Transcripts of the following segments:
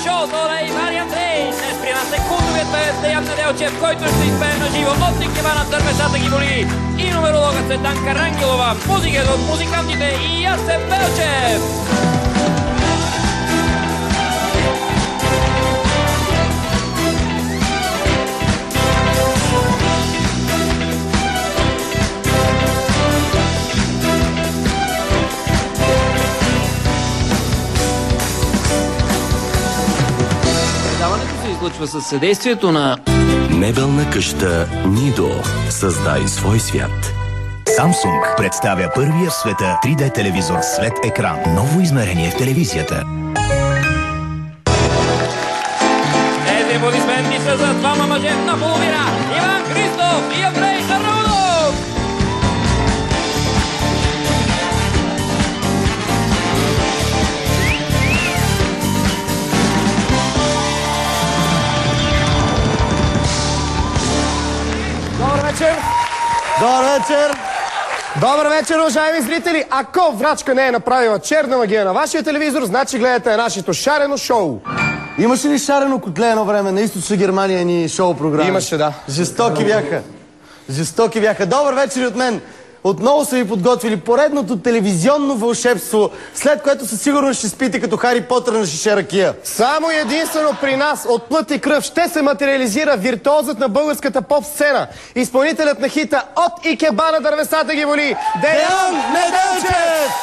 шоуто на Иван и Андрей. Днес при нас е култовият певец Деян Неделчев, който ще изпее на живо от Икебана дървесата ги боли. И нумерологът Цветанка Рангелова. Музиката от музикантите и Ясен Белчев. Излъчва със съдействието на мебелна къща Нидо. Създай свой свят. Samsung представя първия в света 3D телевизор с LED екран. Ново измерение в телевизията. Тези аплодисменти са за двама мъже на половина. Иван Христов и Андрей Сарнаудов. Добър вечер! Добър вечер, уважаеми зрители! Ако врачка не е направила черна магия на вашия телевизор, значи гледате нашето шарено шоу. Имаше ли шарено котле едно време на Източна Германия ни шоу програма? Имаше, да. Жестоки бяха. Жестоки бяха. Добър вечер от мен. Отново са ви подготвили поредното телевизионно вълшебство, след което със сигурност ще спите като Хари Потър на шише ракия. Само и единствено при нас от плът и кръв ще се материализира виртуозът на българската поп-сцена. Изпълнителят на хита от Икебана дървесата ги боли Деян Неделчев!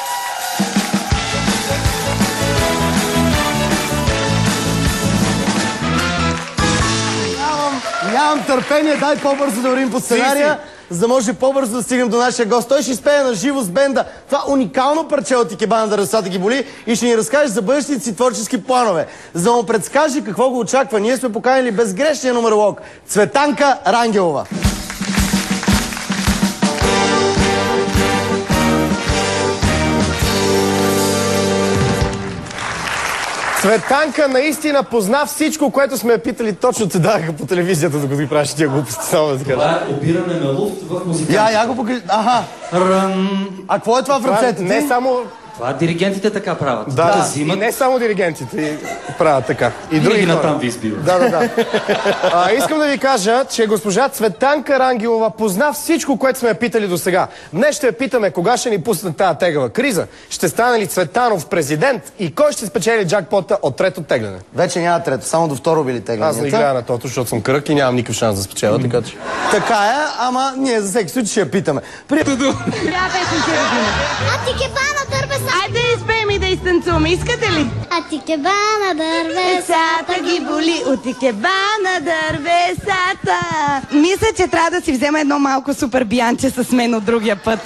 Нямам търпение, дай по-бързо да вървим по сценария, за да може по-бързо да стигнем до нашия гост. Той ще изпее на живо с бенда това уникално парче от Икебана дървесата ги боли и ще ни разкаже за бъдещите си творчески планове. За да му предскаже какво го очаква, ние сме поканили безгрешния нумеролог Цветанка Рангелова. Цветанка наистина позна всичко, което сме питали, точно те даха по телевизията, докато ги правиш тия глупости. Само да кажа. Това е обиране на луфт в музиканта. Я го покажи. Аха. А какво е това в ръцете? Не само... Това диригентите така правят. Да, взимат... и не само диригентите правят така. И други хора. натам ви избиват. Да. Искам да ви кажа, че госпожа Цветанка Рангелова позна всичко, което сме я питали до сега. Днес ще я питаме кога ще ни пуснат тази тегава криза, ще стане ли Цветанов президент и кой ще спечели джакпота от трето тегляне. Вече няма трето, само до второ били теглянията. Аз не гледа на тото, защото съм кръг и нямам никакъв шанс да спечеля, така че... Така е, ама ние за всеки случай ще я питаме. Айде изпеем и да изтанцуваме, искате ли? От Икебана дървесата ги боли, от Икебана дървесата. Мисля, че трябва да си взема едно малко супер биянче с мен от другия път.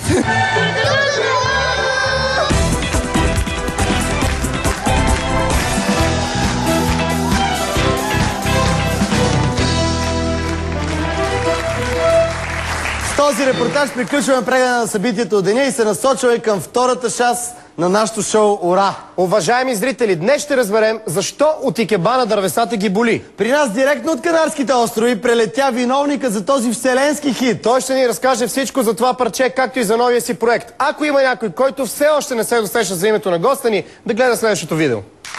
С този репортаж приключваме прегледа на събитието от деня и се насочваме към втората част на нашото шоу «Ура!». Уважаеми зрители, днес ще разберем защо от Икебана дървесата ги боли. При нас директно от Канарските острови прелетя виновника за този вселенски хит. Той ще ни разкаже всичко за това парче, както и за новия си проект. Ако има някой, който все още не се досеща за името на госта ни, да гледа следващото видео.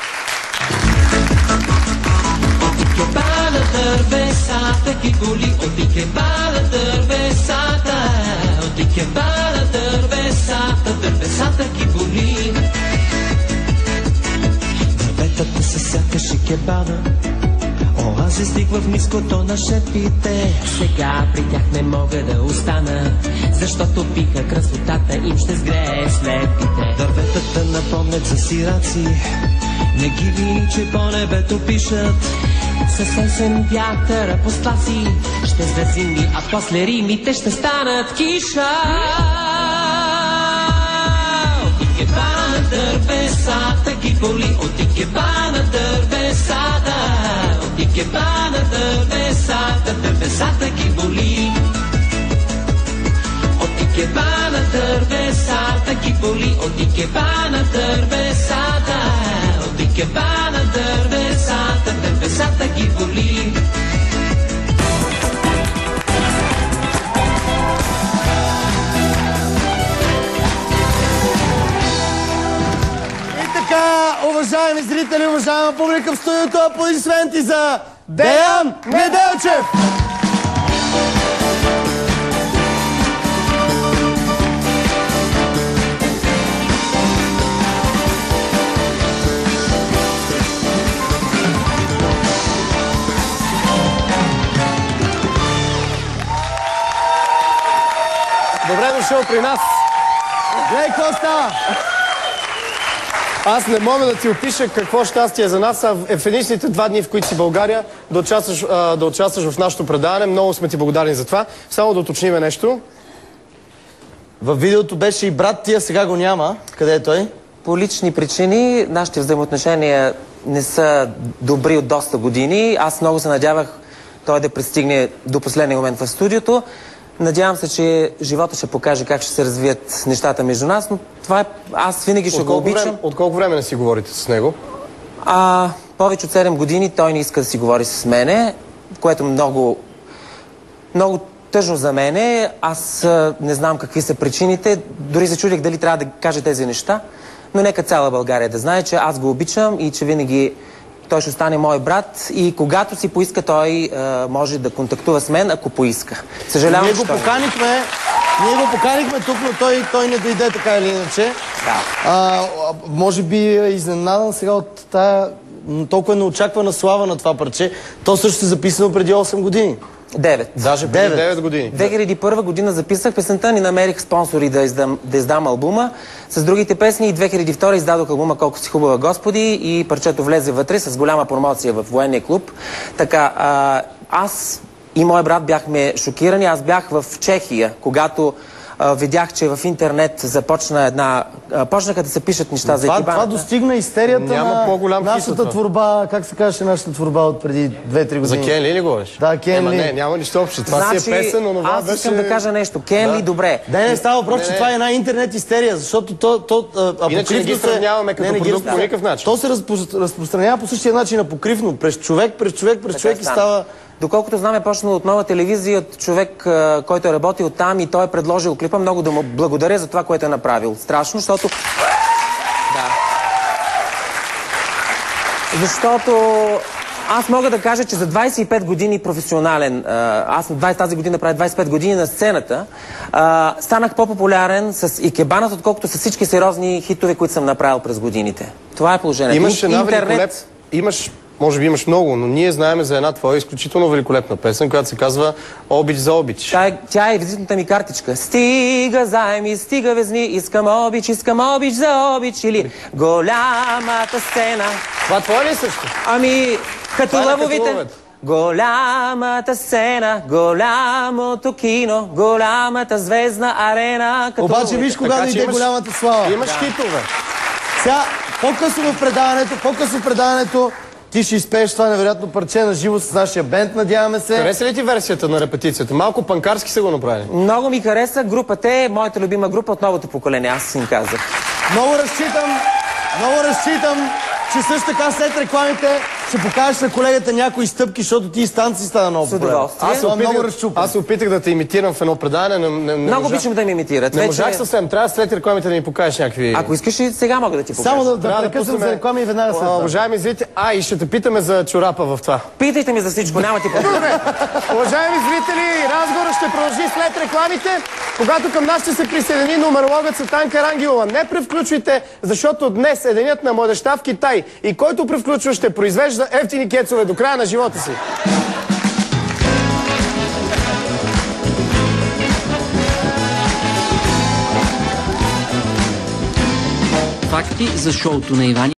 От Икебана дървесата ги боли, от Икебана дървесата, от Икебана дървесата, дървесата ги боли. Дърветата са сякаш Икебана, оазис в ниското на шепите. Сега при тях не мога да остана, защото пиха красотата им ще сгрее слепите. Дърветата напомнят за сираци, не ги вини, че по небето пишат. Със есен вятъра по сласи ще зазими, а после римите ще станат киша. От Икебана дървесата ги боли, от Икебана дървесата, от Икебана дървесата, дървесата ги боли. От Икебана дървесата ги боли, от Икебана дървесата, от Икебана дървесата, дървесата ги боли. И така, уважаеми зрители, приятели, уважаема публика в студиото, аплодисменти за Деян Неделчев! Добре дошъл при нас. Глей, Коста! Аз не мога да ти опиша какво щастие за нас в единствените 2 дни, в които си в България, да участваш в нашото предаване. Много сме ти благодарни за това. Само да уточним нещо. Във видеото беше и брат ти, а сега го няма. Къде е той? По лични причини нашите взаимоотношения не са добри от доста години. Аз много се надявах той да пристигне до последния момент в студиото. Надявам се, че живота ще покаже как ще се развият нещата между нас, но това е... Аз винаги ще го обичам. От колко време не си говорите с него? Повече от 7 години той не иска да си говори с мене, което много тъжно за мене. Аз не знам какви са причините. Дори се чудих дали трябва да кажа тези неща, но нека цяла България да знае, че аз го обичам и че винаги той ще остане мой брат и когато си поиска, той може да контактува с мен, ако поиска. Съжалявам, ние го поканихме тук, но той не дойде така или иначе. Да. Може би е изненадан сега от тая толкова неочаквана слава на това парче. То също е записано преди 8 години. 9. Даже преди 9 години. 2001 година записах песента, ни намерих спонсори да издам албума. С другите песни и 2002 издадох албума "Колко си хубава, Господи" и парчето влезе вътре с голяма промоция в военния клуб. Така, аз и мой брат бяхме шокирани. Аз бях в Чехия, когато видях, че в интернет почнаха да се пишат неща за екипажа. Това достигна истерията на нашата творба, как се казваше нашата творба от преди 2-3 години? За Кен Ли ли говориш? Да, Кен Ли. Не, няма нищо общо. Това си е песен, но това беше... Аз искам да кажа нещо. Кен Ли, добре. Не става въпрос, че това е една интернет истерия, защото иначе не ги сравняваме като продукт по никакъв начин. То се разпространява по същия начин, апокривно, през човек и става... Доколкото знам, е почнал от Нова телевизия, от човек, който е работил там и той е предложил клипа. Много да му благодаря за това, което е направил. Страшно, защото... Да. Защото аз мога да кажа, че за 25 години професионален, аз тази година правя 25 години на сцената, станах по-популярен с Икебанът, отколкото с всички сериозни хитове, които съм направил през годините. Това е положението. Имаш една великолепна... Може би имаш много, но ние знаем за една твоя изключително великолепна песен, която се казва "Обич за обич". Тя е визитната ми картичка. Стига заеми, стига везни, искам обич за обич, или голямата сцена. Това твоя ли е също? Като лъвовите. Голямата сцена, голямото кино, голямата звездна арена. Обаче виж кога дойде голямата слава. Имаш хитове. Сега, по-късно в предаването, ти ще изпееш това невероятно парче на живо с нашия бенд, надяваме се. Хареса ли ти версията на репетицията? Малко панкарски са го направили. Много ми хареса. Групата е моята любима група от новото поколение. Аз им казах. Много разчитам, че също така след рекламите ще покажеш на колегата някои стъпки, защото ти и станци стана много популярен. Аз се опитах да те имитирам в едно предаване. Много обичам да ми имитират. Не можах съвсем. Трябва след рекламите да ми покажеш някакви... Ако искаш и сега мога да ти покажа. Само да прекъснем за реклами и веднага след това. Уважаеми зрители, и ще те питаме за чорапа в това. Питайте ми за всичко, няма ти проблем. Уважаеми зрители, разговорът ще продължи след рекламите, когато към нас ще се присъедини нумерологът Цветан Карангелова. Не превключвайте, защото днес е денят на младежта в Китай и който превключва ще произвежда ефтини кецове до края на живота си. Факти за шоуто на Иван